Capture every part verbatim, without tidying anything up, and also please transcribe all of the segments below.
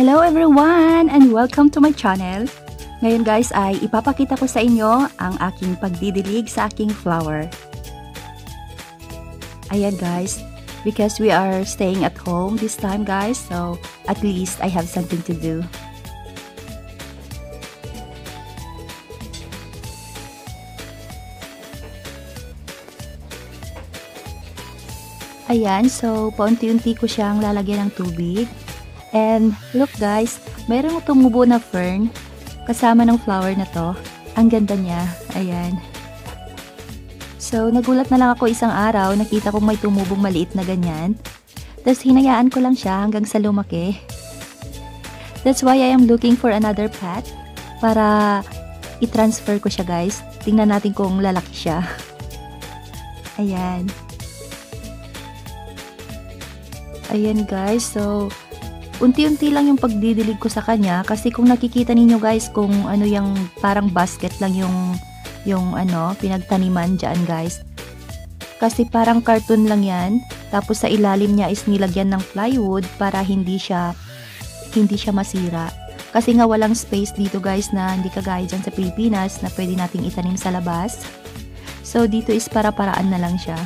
Hello everyone and welcome to my channel. Ngayon guys ay ipapakita ko sa inyo ang aking pagdidilig sa aking flower. Ayan guys, because we are staying at home this time guys, so at least I have something to do. Ayan, so paunti-unti ko siyang lalagyan ng tubig. And look guys, mayroong tumubo na fern kasama ng flower na to. Ang ganda niya, ayan. So nagulat na lang ako isang araw, nakita kong may tumubong maliit na ganyan. Tapos hinayaan ko lang siya hanggang sa lumaki. That's why I am looking for another pot para i-transfer ko siya guys. Tingnan natin kung lalaki siya. Ayan. Ayan guys, so unti-unti lang yung pagdidilig ko sa kanya kasi kung nakikita ninyo guys kung ano yung parang basket lang yung yung ano pinagtaniman dyan guys. Kasi parang cartoon lang yan, tapos sa ilalim niya is nilagyan ng plywood para hindi siya hindi siya masira. Kasi nga walang space dito guys na hindi kagaya dyan sa Pilipinas na pwede nating itanim sa labas. So dito is para-paraan na lang siya.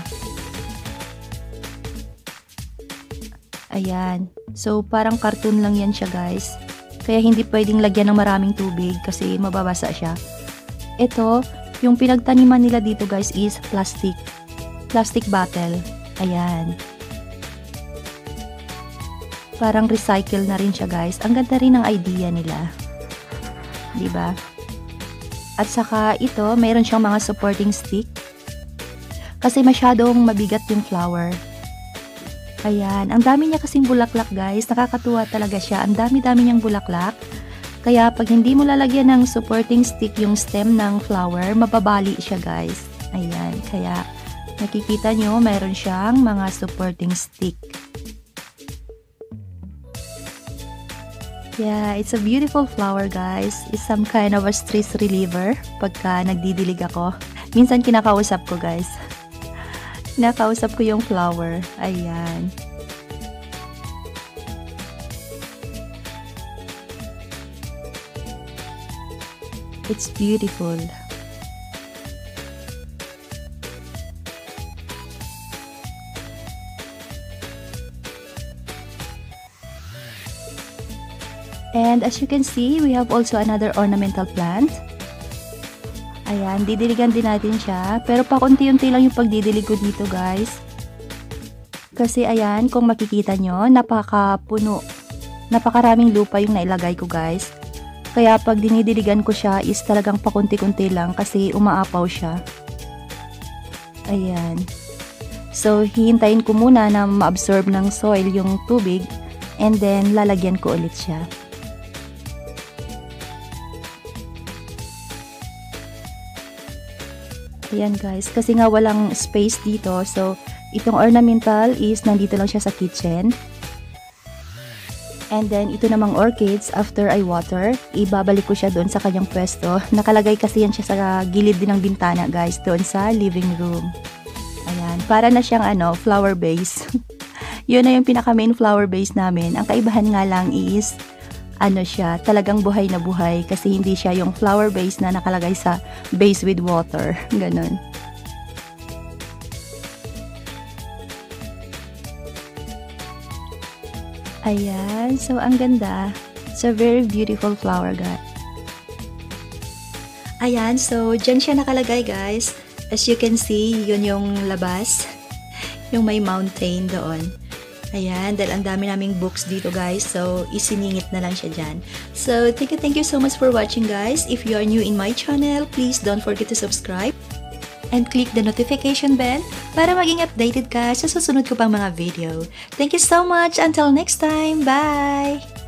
Ayan. So, parang cartoon lang yan siya guys. Kaya hindi pwedeng lagyan ng maraming tubig kasi mababasa siya. Ito, yung pinagtaniman nila dito guys is plastic. Plastic bottle. Ayan. Parang recycle na rin siya guys. Ang ganda rin ng idea nila. Diba? At saka ito, mayroon siyang mga supporting stick. Kasi masyadong mabigat yung flower. Ayan, ang dami niya kasing bulaklak guys, nakakatuwa talaga siya, ang dami-dami niyang bulaklak. Kaya pag hindi mo lalagyan ng supporting stick yung stem ng flower, mababali siya guys. Ayan, kaya nakikita nyo, mayroon siyang mga supporting stick. Yeah, it's a beautiful flower guys. It's some kind of a stress reliever pagka nagdidilig ako. Minsan kinakausap ko guys. Kinakausap ko yung flower. Ayan. It's beautiful. And as you can see, we have also another ornamental plant. Ayan, didiligan din natin siya. Pero pakunti-unti lang yung pagdidilig ko dito guys. Kasi ayan, kung makikita nyo, napakapuno. Napakaraming lupa yung nailagay ko guys. Kaya pag dinidiligan ko siya is talagang pakunti-kunti lang kasi umaapaw siya. Ayan. So, hihintayin ko muna na ma-absorb ng soil yung tubig. And then, lalagyan ko ulit siya. Ayan guys, kasi nga walang space dito, so itong ornamental is nandito lang siya sa kitchen. And then ito namang orchids, after I water, ibabalik ko siya doon sa kanyang pwesto. Nakalagay kasi yan siya sa gilid din ng bintana guys, doon sa living room. Ayan, para na siyang ano, flower vase. Yun na yung pinaka main flower vase namin. Ang kaibahan nga lang is ano siya, talagang buhay na buhay kasi hindi siya yung flower vase na nakalagay sa vase with water. Ganon. Ayan. So, ang ganda. It's a very beautiful flower, guys. Ayan. So, dyan siya nakalagay, guys. As you can see, yun yung labas. Yung may mountain doon. Ayan, dahil ang dami naming books dito guys, so isiningit na lang siya dyan. So, thank you, thank you so much for watching guys. If you are new in my channel, please don't forget to subscribe and click the notification bell para maging updated ka sa susunod ko pang mga video. Thank you so much. Until next time, bye!